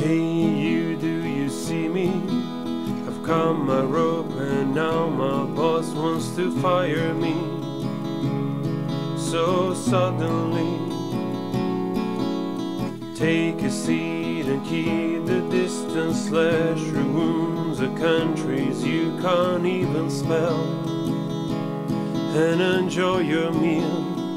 Hey you, do you see me? I've cut my rope and now my boss wants to fire me. So suddenly, take a seat and keep the distance. Slash through wounds of countries you can't even spell, and enjoy your meal.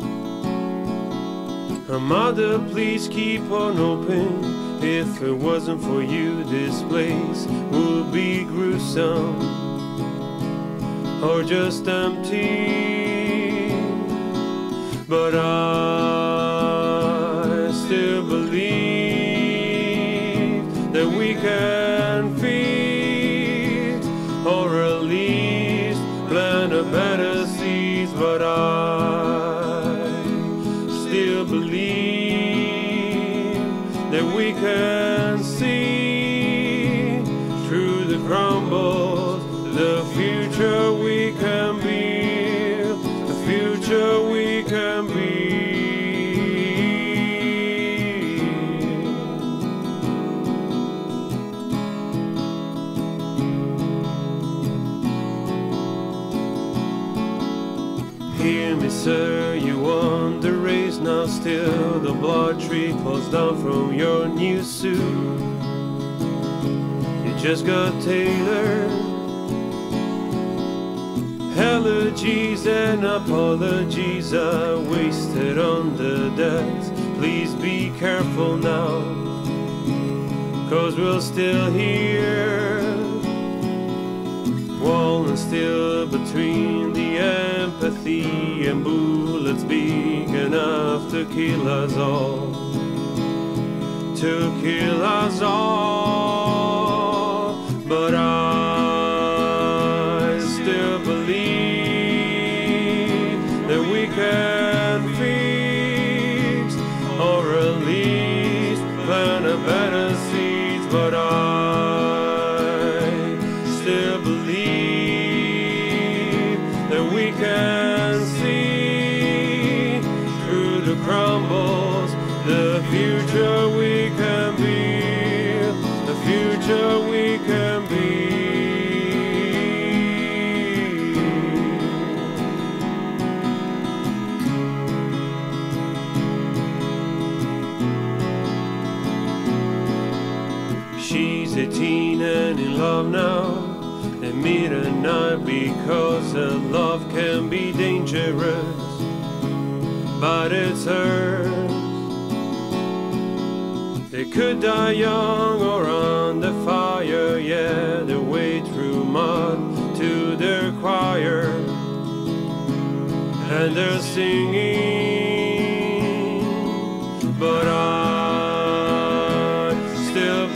Mother, please keep on open. If it wasn't for you, this place would be gruesome or just empty. But I still believe that we can fix, or at least plant a better seeds. But I still believe that we can see through the crumbles the future we can build, the future we can be. Hear me, sir, you won the race, now still the blood trickles down from your new suit. You just got tailored. Elegies and apologies I wasted on the decks. Please be careful now, 'cause we're still here. Wall and steel between the empathy and bullets big enough to kill us all, to kill us all. But I still believe that we can fix, or at least plant a better seeds. But I still believe that we can see through the crumbles the future we can build, the future we can be. She's 18 and in love now at midnight, because her love can be dangerous, but it's hers. They could die young or under fire, yeah, they wade through mud to their choir, and they're singing. But I still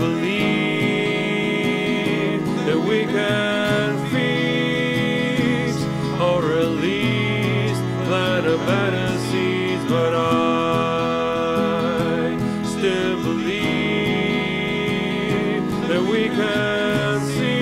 believe that we can fix, or at least plant a better seeds. But I still believe that we can see